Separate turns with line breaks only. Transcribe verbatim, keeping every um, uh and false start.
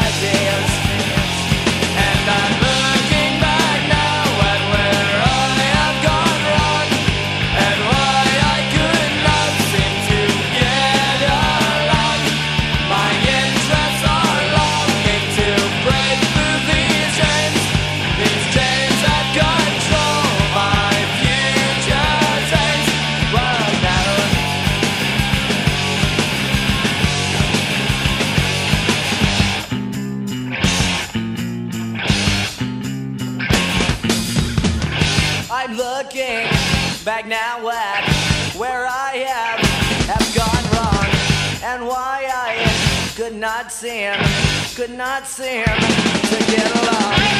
ideas. And I'm looking back now at where I have gone wrong, and why I could not seem to get along. My interests are longing to break through these chains, these chains that control my future saints. Well, now I'm looking back now at where I have, have gone wrong, and why I could not seem, could not seem to get along.